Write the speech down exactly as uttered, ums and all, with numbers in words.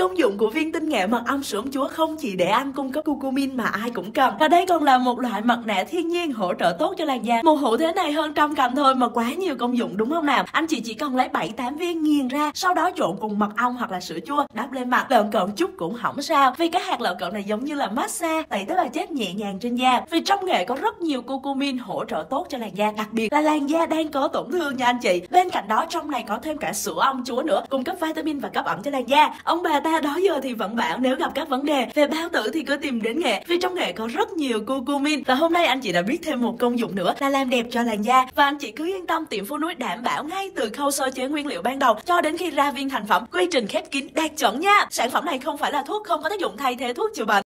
Công dụng của viên tinh nghệ mật ong sữa ong chúa không chỉ để ăn cung cấp curcumin mà ai cũng cần, và đây còn là một loại mặt nạ thiên nhiên hỗ trợ tốt cho làn da. Một hũ thế này hơn trăm cành thôi mà quá nhiều công dụng đúng không nào? Anh chị chỉ cần lấy bảy tám viên nghiền ra, sau đó trộn cùng mật ong hoặc là sữa chua, đắp lên mặt, lợn cợn chút cũng không sao, vì cái hạt lợn cợn này giống như là massage, tẩy tế bào chết nhẹ nhàng trên da. Vì trong nghệ có rất nhiều curcumin hỗ trợ tốt cho làn da, đặc biệt là làn da đang có tổn thương nha anh chị. Bên cạnh đó trong này có thêm cả sữa ong chúa nữa, cung cấp vitamin và cấp ẩm cho làn da. Ông bà ta đó giờ thì vẫn bảo nếu gặp các vấn đề về bao tử thì cứ tìm đến nghệ, vì trong nghệ có rất nhiều curcumin. Và hôm nay anh chị đã biết thêm một công dụng nữa là làm đẹp cho làn da, và anh chị cứ yên tâm, tiệm Phú Núi đảm bảo ngay từ khâu sơ chế nguyên liệu ban đầu cho đến khi ra viên thành phẩm, quy trình khép kín đạt chuẩn nha. Sản phẩm này không phải là thuốc, không có tác dụng thay thế thuốc chữa bệnh.